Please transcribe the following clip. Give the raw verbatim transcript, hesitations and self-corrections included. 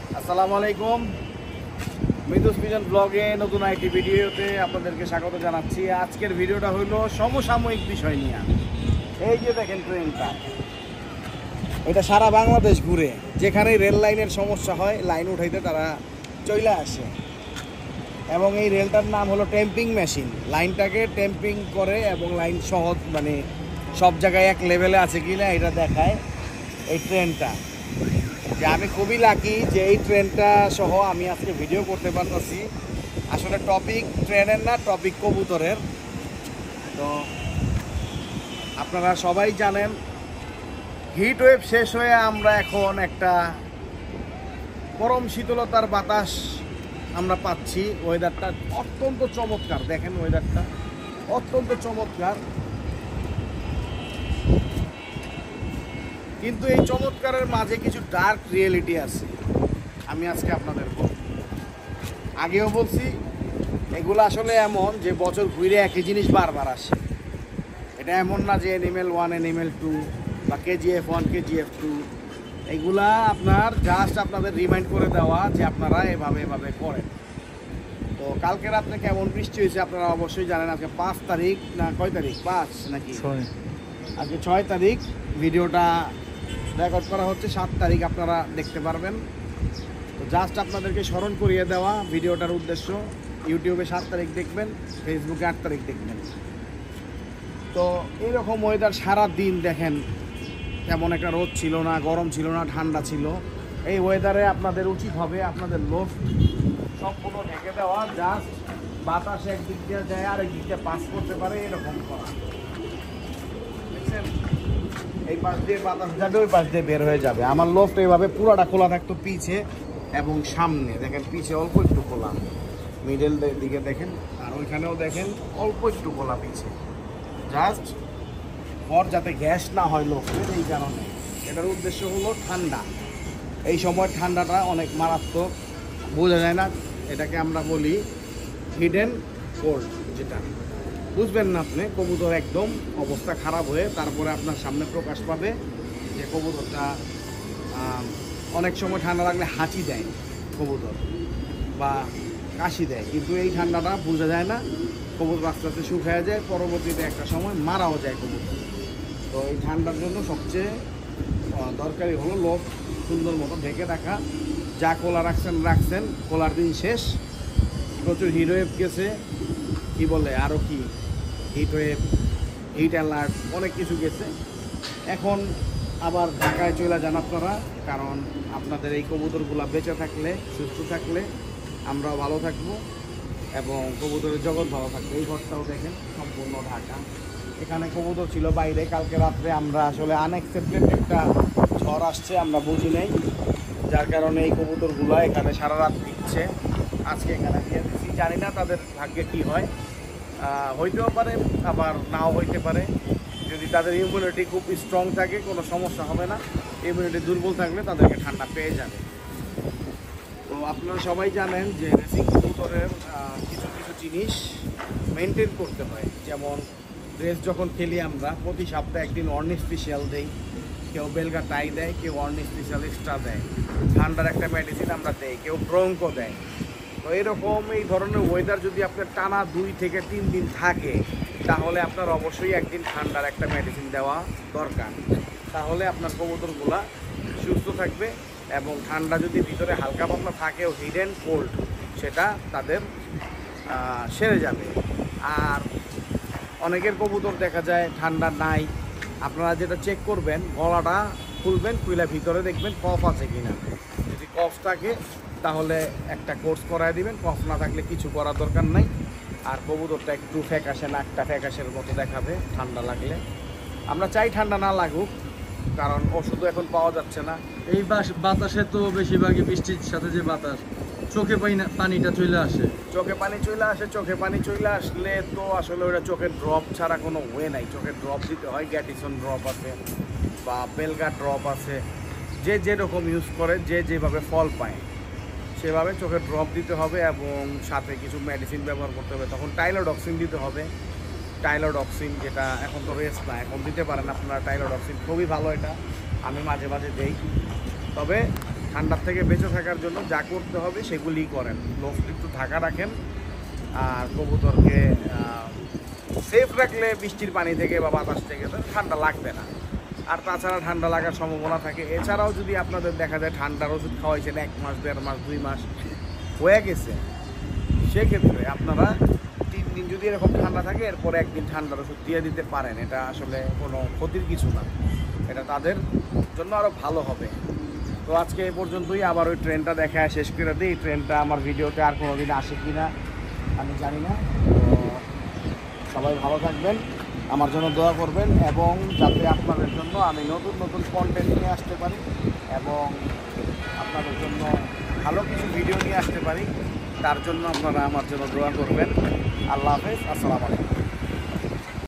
আসসালামু আলাইকুম। মৃদুস পিজন ব্লগে নতুন আইটি ভিডিওতে আপনাদেরকে স্বাগত জানাচ্ছি। আজকের ভিডিওটা হলো সমসাময়িক বিষয় নিয়ে। এই যে দেখেন ট্রেনটা, এটা সারা বাংলাদেশ ঘুরে, যেখানেই রেল লাইনের সমস্যা হয় লাইন উঠাইতে তারা চলে আসে। এবং এই রেলটার নাম হলো টেম্পিং মেশিন। লাইনটাকে টেম্পিং করে এবং লাইন সহজ মানে সব জায়গায় এক লেভেলে আছে কিনা এটা দেখায় এই ট্রেনটা। যে আমি খুবই লাকি যে এই ট্রেনটা সহ আমি আজকে ভিডিও করতে পারতেছি। আসলে টপিক ট্রেনের না, টপিক কবুতরের। তো আপনারা সবাই জানেন হিট ওয়েভ শেষ হয়ে আমরা এখন একটা গরম শীতলতার বাতাস আমরা পাচ্ছি। ওয়েদারটা অত্যন্ত চমৎকার, দেখেন ওয়েদারটা অত্যন্ত চমৎকার। কিন্তু এই চমৎকারের মাঝে কিছু ডার্ক রিয়েলিটি আছে, আমি আজকে আপনাদের বলব। আগেও বলছি এগুলো আসলে এমন যে বছর ঘুরে একই জিনিস বারবার আসে। এটা এমন না যে এনিমেল ওয়ান এনিমেল টু বা কেজিএফ ওয়ান কেজিএফ টু, এগুলা আপনার জাস্ট আপনাদের রিমাইন্ড করে দেওয়া যে আপনারা এভাবে এভাবে করেন। তো কালকে রাত্রে কেমন বৃষ্টি হয়েছে আপনারা অবশ্যই জানেন। আজকে পাঁচ তারিখ না কয় তারিখ, পাঁচ নাকি ছয়, আজকে ছয় তারিখ। ভিডিওটা রেকর্ড করা হচ্ছে সাত তারিখ, আপনারা দেখতে পারবেন। তো জাস্ট আপনাদেরকে স্মরণ করিয়ে দেওয়া ভিডিওটার উদ্দেশ্য। ইউটিউবে সাত তারিখ দেখবেন, ফেসবুকে আট তারিখ দেখবেন। তো এইরকম ওয়েদার সারা দিন দেখেন, তেমন একটা রোদ ছিল না, গরম ছিল না, ঠান্ডা ছিল। এই ওয়েদারে আপনাদের উচিত হবে আপনাদের লোফট সম্পূর্ণ ঢেকে দেওয়া, জাস্ট বাতাস একদিক দিয়ে যায় আর একদিক দিয়ে পাস করতে পারে এরকম করা। দেখছেন, এই পাশ দিয়ে বাতাস যাবে, ওই পাশ দিয়ে বের হয়ে যাবে। আমার লোফট এইভাবে পুরোটা খোলা থাকতো পিছে এবং সামনে। দেখেন পিছে অল্প একটু খোলা, মিডল দিকে দেখেন, আর ওইখানেও দেখেন অল্প একটু খোলা পিছে, জাস্ট পর যাতে গ্যাস না হয় লোফটের। এই কারণে এটার উদ্দেশ্য হলো ঠান্ডা। এই সময় ঠান্ডাটা অনেক মারাত্মক, বোঝা যায় না। এটাকে আমরা বলি হিডেন কোল্ড, যেটা বুঝবেন না আপনি। কবুতর একদম অবস্থা খারাপ হয়ে তারপরে আপনার সামনে প্রকাশ পাবে যে কবুতরটা অনেক সময় ঠান্ডা লাগলে হাঁচি দেয় কবুতর বা কাশি দেয়, কিন্তু এই ঠান্ডাটা বোঝা যায় না। কবুতর আস্তে আস্তে শুকিয়ে যায়, পরবর্তীতে একটা সময় মারাও যায় কবুতর। তো এই ঠান্ডার জন্য সবচেয়ে দরকারি হলো লোক সুন্দর মতো ঢেকে রাখা। যা কোলা রাখছেন রাখছেন, কোলার দিন শেষ। প্রচুর হিট ওয়েভ গেছে, কী বলে আরও কি হিট ওয়েভ, হিট অ্যালার্ট, অনেক কিছু গেছে। এখন আবার ঢাকায় চলে যান আপনারা, কারণ আপনাদের এই কবুতরগুলো বেঁচে থাকলে, সুস্থ থাকলে আমরাও ভালো থাকবো এবং কবুতরের জগৎ ভালো থাকবে। এই ঘরটাও দেখেন সম্পূর্ণ ঢাকা। এখানে কবুতর ছিল বাইরে। কালকে রাত্রে আমরা আসলে আনএক্সপেক্টেড একটা ঝড় আসছে, আমরা বুঝি নাই, যার কারণে এই কবুতরগুলো এখানে সারা রাত দিচ্ছে। আজকে এখানে দিয়ে দিচ্ছি, জানি না তাদের ভাগ্যে কী হয়। হইতেও পারে আবার নাও হইতে পারে। যদি তাদের ইমিউনিটি খুব স্ট্রং থাকে কোনো সমস্যা হবে না, ইমিউনিটি দুর্বল থাকলে তাদেরকে ঠান্ডা পেয়ে যাবে। তো আপনারা সবাই জানেন যে রেসিং কবুতরের কিছু কিছু জিনিস মেনটেন করতে হয়। যেমন রেস যখন খেলি আমরা প্রতি সপ্তাহে একদিন অর্নি স্পেশাল দেই, কেউ বেলগা টাই দেয়, কেউ অর্নি স্পেশাল এক্সট্রা দেয়, ঠান্ডার একটা মেডিসিন আমরা দেই, কেউ ব্রঙ্কো দেয়। তো এরকম এই ধরনের ওয়েদার যদি আপনার টানা দুই থেকে তিন দিন থাকে, তাহলে আপনার অবশ্যই একদিন ঠান্ডার একটা মেডিসিন দেওয়া দরকার। তাহলে আপনার কবুতরগুলা সুস্থ থাকবে এবং ঠান্ডা যদি ভিতরে হালকা পাতলা থাকেও হিডেন কোল্ড, সেটা তাদের সেরে যাবে। আর অনেকের কবুতর দেখা যায় ঠান্ডা নাই। আপনারা যেটা চেক করবেন, গলাটা খুলবেন, খুলে ভিতরে দেখবেন কফ আছে কিনা। যদি কফ থাকে তাহলে একটা কোর্স করায় দিবেন, কফ না থাকলে কিছু করার দরকার নাই। আর কবুতরটা একটু ফ্যাকাশে, নাকটা ফ্যাকাশের মতো দেখাবে ঠান্ডা লাগলে। আমরা চাই ঠান্ডা না লাগুক, কারণ ওষুধও এখন পাওয়া যাচ্ছে না। এই বাতাসে তো বেশিরভাগই বৃষ্টির সাথে যে বাতাস, চোখে পানিটা চলে আসে, চোখে পানি চলে আসে। চোখে পানি চলে আসলে তো আসলে ওটা চোখের ড্রপ ছাড়া কোনো ওয়ে নাই। চোখের ড্রপ দিতে হয়, গ্যাটিসন ড্রপ আছে বা বেলগা ড্রপ আছে, যে যেরকম ইউজ করে, যে যেভাবে ফল পায় সেভাবে চোখের ড্রপ দিতে হবে এবং সাথে কিছু মেডিসিন ব্যবহার করতে হবে। তখন টাইলোডক্সিন দিতে হবে। টাইলোডক্সিন যেটা এখন তো রেস্ট না, এখন দিতে পারেন আপনারা টাইলোডক্সিন, খুবই ভালো এটা, আমি মাঝে মাঝে দেই। তবে ঠান্ডার থেকে বেঁচে থাকার জন্য যা করতে হবে সেগুলিই করেন। লোফট একটু ঢাকা রাখেন, আর কবুতরকে সেফ রাখলে বৃষ্টির পানি থেকে বা বাতাস থেকে তো ঠান্ডা লাগবে না। আর তাছাড়া ঠান্ডা লাগার সম্ভাবনা থাকে। এছাড়াও যদি আপনাদের দেখা যায় ঠান্ডার ওষুধ খাওয়াইছেন এক মাস দেড় মাস দুই মাস হয়ে গেছে, সেক্ষেত্রে আপনারা তিন দিন যদি এরকম ঠান্ডা থাকে এরপরে একদিন ঠান্ডার ওষুধ দিয়ে দিতে পারেন। এটা আসলে কোনো ক্ষতির কিছু না, এটা তাদের জন্য আরও ভালো হবে। তো আজকে এই পর্যন্তই। আবার ওই ট্রেনটা দেখা শেষ করে দিই। ট্রেনটা আমার ভিডিওতে আর কোনো দিন আসে কি না আমি জানি না। তো সবাই ভালো থাকবেন, আমার জন্য দোয়া করবেন, এবং যাতে আপনাদের জন্য আমি নতুন নতুন কন্টেন্ট নিয়ে আসতে পারি এবং আপনাদের জন্য ভালো কিছু ভিডিও নিয়ে আসতে পারি, তার জন্য আপনারা আমার জন্য দোয়া করবেন। আল্লাহ হাফেজ, আসসালামু আলাইকুম।